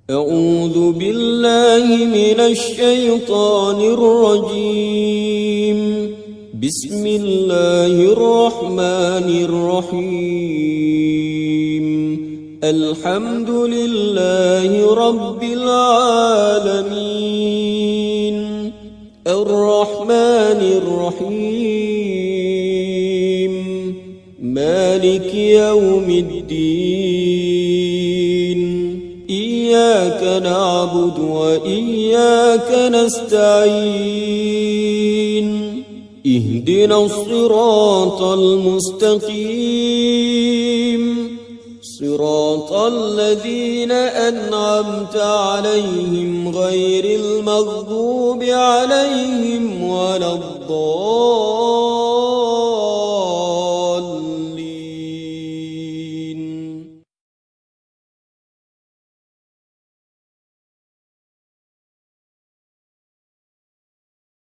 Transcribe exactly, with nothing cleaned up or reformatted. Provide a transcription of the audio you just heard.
أعوذ بالله من الشيطان الرجيم. بسم الله الرحمن الرحيم. الحمد لله رب العالمين الرحمن الرحيم مالك يوم الدين. إياك نعبد وإياك نستعين. اهدنا الصراط المستقيم صراط الذين أنعمت عليهم غير المغضوب عليهم ولا الضالين.